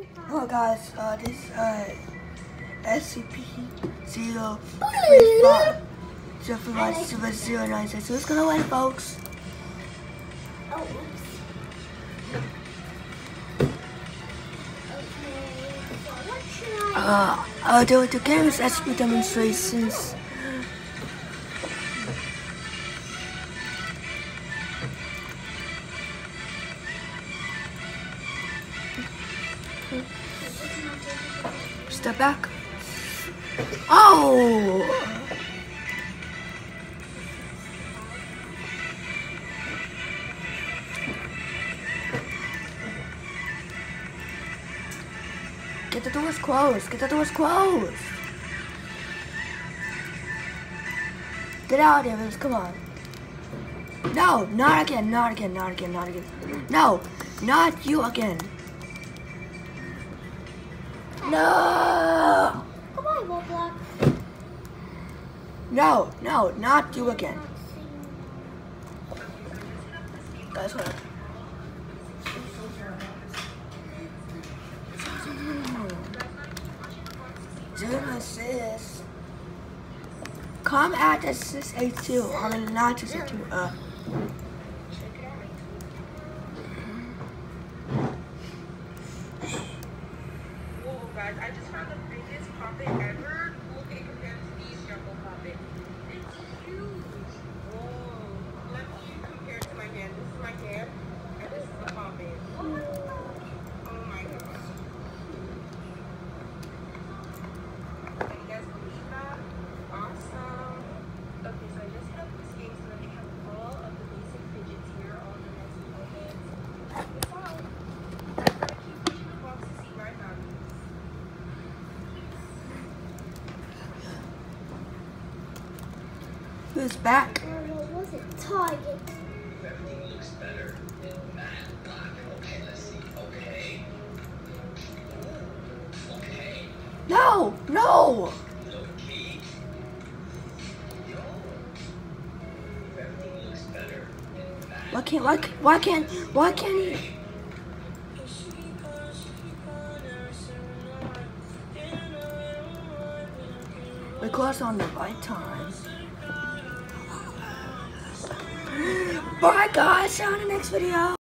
Hello guys, this is SCP-035-035-096. Who's gonna win, folks? Oh, oops. The game is SCP demonstrations. Step back. Oh! Get the doors closed. Get the doors closed. Get out of here, come on. No, not again, not again, not again, not again. No, not you again. No! Come on, Roblox. No, no, not you again. Guys, hold on. Assist. Come at assist A2. I mean, not assist A2. Whoa, guys, I just found the biggest puppet ever. Look at it compared to these jumbo puppet. It's huge. Whoa. Let me compare it to my hand. This is my hand, and this is the puppet. Oh my god. Can you guys believe that? Awesome. Okay, so I just set up this game so that we have all of the basic fidgets here, all the nice moments. Check this out. I'm gonna keep pushing the box to see my values. Who's back? What was it? Target. Everything looks better in matte black. Okay, let's see. Okay. Okay. No, no. No key. Yo. Everything looks better in matte. Why can't he? Records on the right time. Bye guys, see you in the next video.